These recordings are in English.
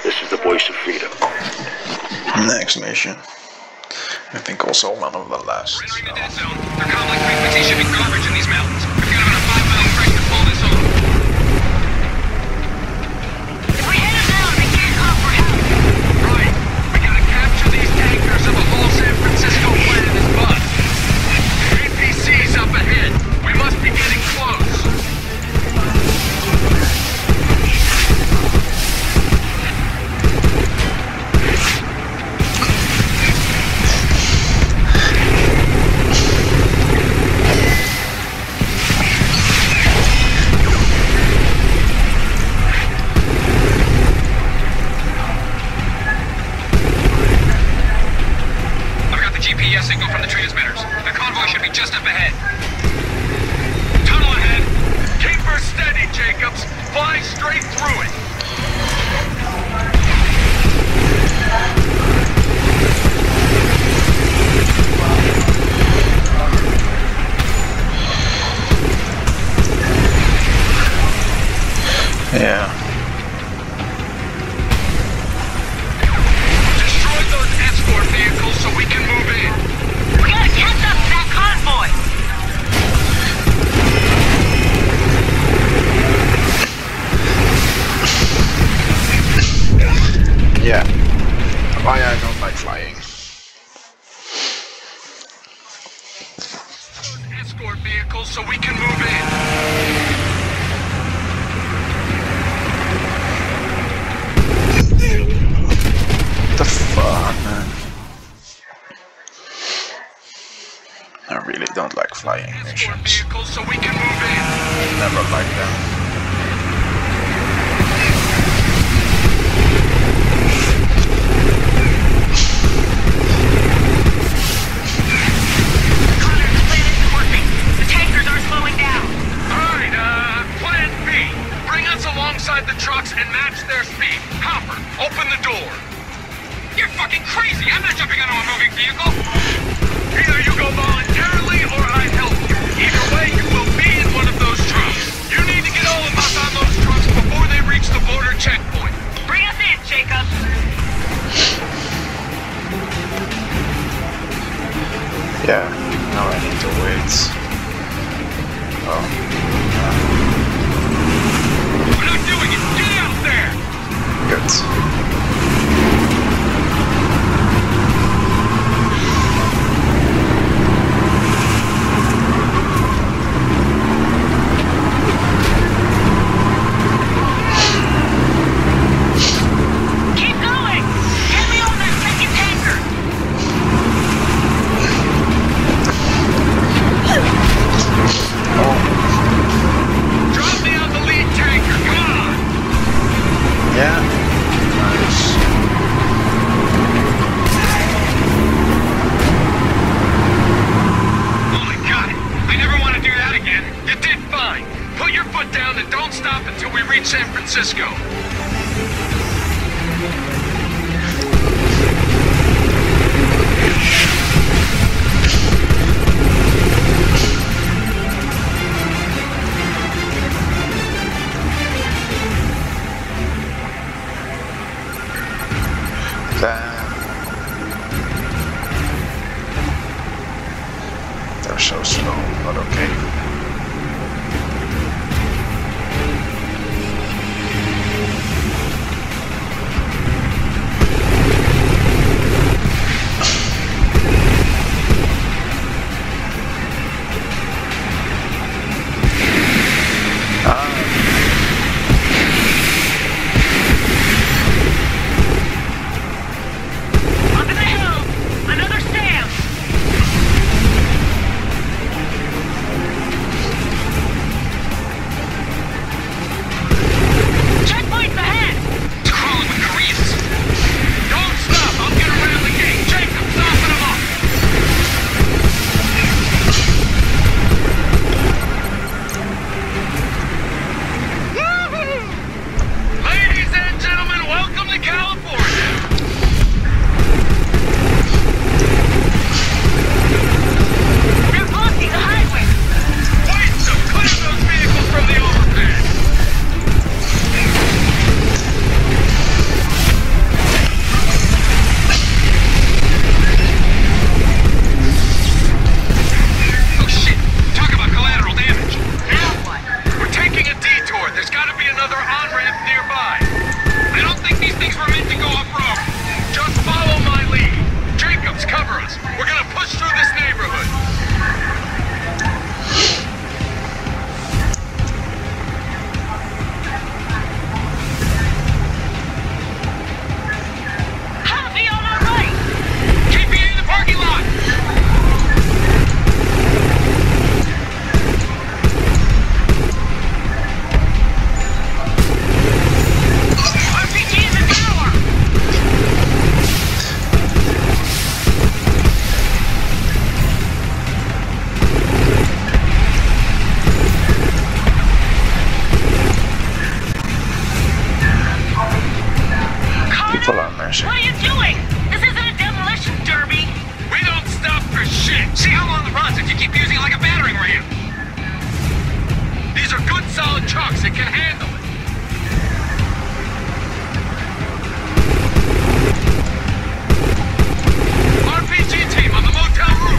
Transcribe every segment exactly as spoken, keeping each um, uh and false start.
This is the voice of freedom. Next mission. I think also one of the last. We're entering the dead zone. Their complex frequency should be garbage in these mountains. We've got about a five mile stretch to pull this off. If we head down, they can't offer help. Right. We gotta capture these tankers of the whole San Francisco plan is bust. A P C's up ahead. We must be getting close. G P S signal from the transmitters. The convoy should be just up ahead. Tunnel ahead. Keep her steady, Jacobs. Fly straight through it. Yeah. Destroy those escort vehicles so we can move in. We gotta catch up to that convoy. Yeah. Why I don't like flying. Escort vehicles so we can move in. What the fuck, man? I really don't like flying Escort missions. vehicles so we can move in. Never like them. Connor's plan isn't working. The tankers aren't slowing down. Alright, uh, plan B. Bring us alongside the trucks and match their speed. Hopper, open the door. You're fucking crazy! I'm not jumping onto a moving vehicle! Either you go voluntarily or I help you. Either way, you will be in one of those trucks. You need to get all of us on those trucks before they reach the border checkpoint. Bring us in, Jacob. Yeah, now I need to wait. Oh. We're not doing it! Get out there! Good. Keep going. Get me on that second tanker. see. What are you doing? This isn't a demolition derby. We don't stop for shit. See how long it runs if you keep using it like a battering ram. These are good, solid trucks that can handle it. R P G team on the motel roof.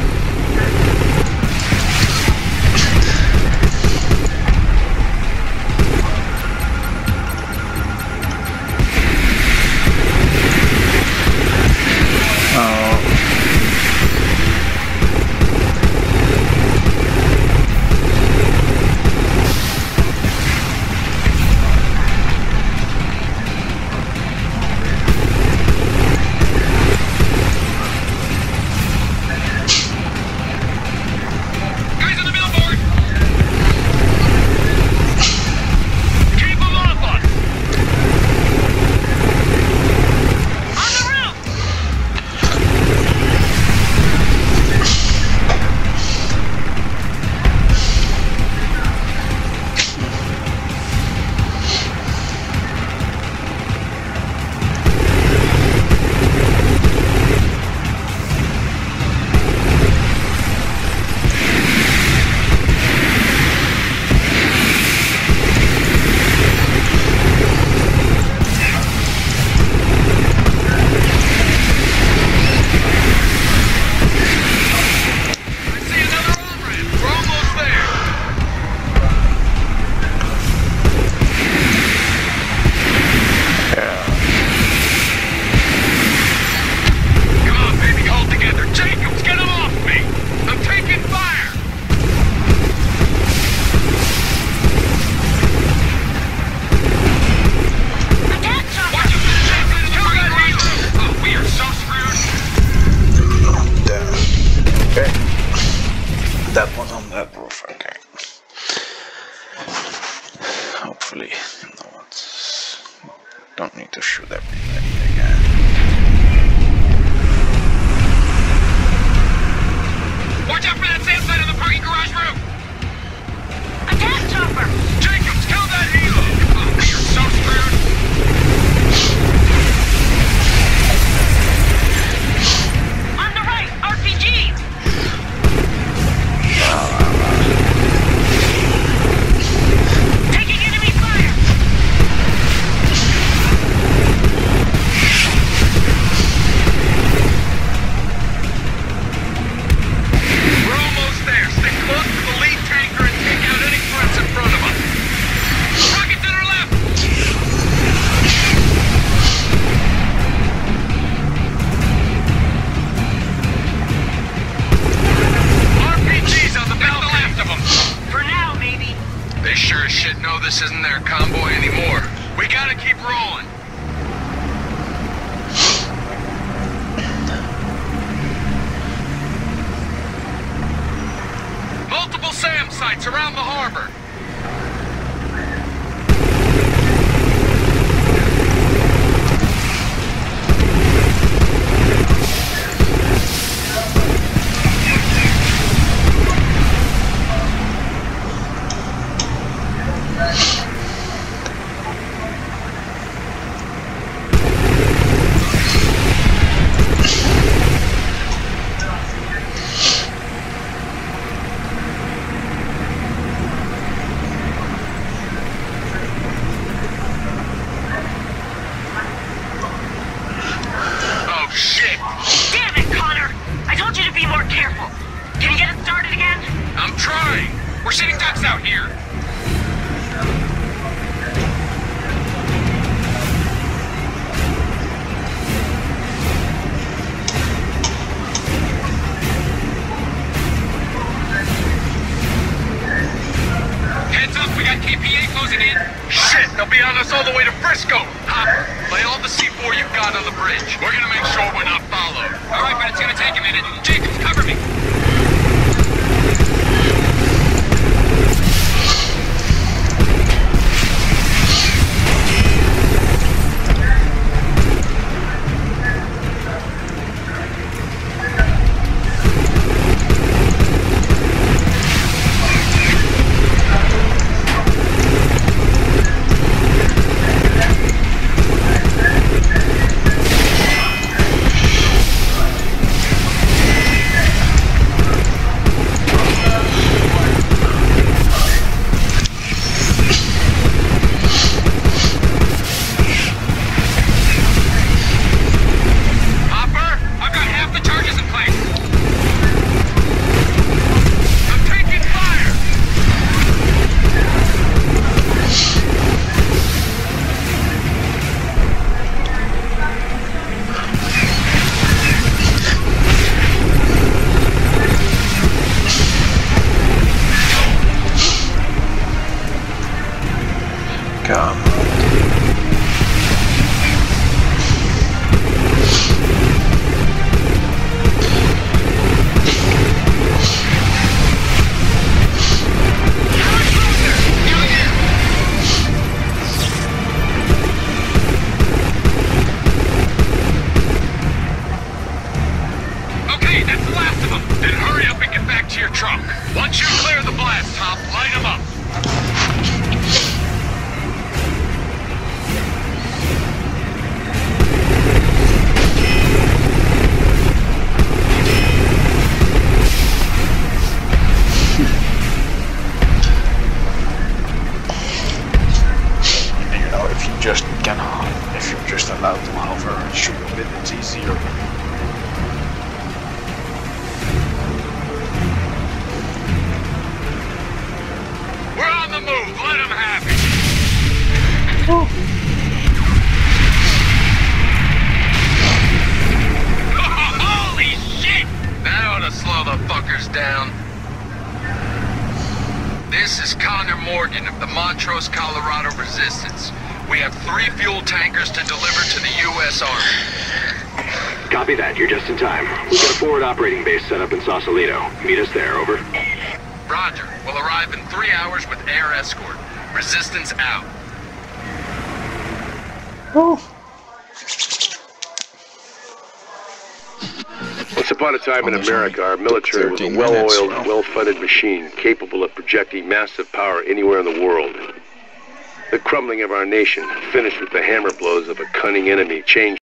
That was on that roof, okay. Hopefully, no one's... Don't need to shoot everybody again. Watch out for that sand site in the parking garage roof! Attack chopper! Jacobs, kill that helo! Oh, we are so screwed! On the right, R P G! Taking enemy fire! We're almost there. Stick close to the lead tanker and take out any threats in front of us. Rocket to their left! R P Gs on the belt left of them. For now, maybe. They sure as shit know this isn't their convoy anymore. We gotta keep rolling. Multiple SAM sites around the harbor. Oh shit! Damn it, Connor! I told you to be more careful. Can you get it started again? I'm trying. We're shooting ducks out here. Heads up, we got K P A closing in. Shit, they'll be on us all the way to Frisco. Hopper, lay all the C four you've got on the bridge. We're gonna make sure we're not followed. All right, but it's gonna take a minute. Jacobs, cover me. can hover. If you're just allowed to hover and shoot a bit, it's easier. We're on the move. Let them have it. Oh. Holy shit! That ought to slow the fuckers down. This is Connor Morgan of the Montrose, Colorado Resistance. We have three fuel tankers to deliver to the U S Army. Copy that. You're just in time. We've got a forward operating base set up in Sausalito. Meet us there, over. Roger. We'll arrive in three hours with air escort. Resistance out. Oh. Once upon a time in America, our military was a well-oiled, well-funded machine capable of projecting massive power anywhere in the world. The crumbling of our nation, finished with the hammer blows of a cunning enemy, changed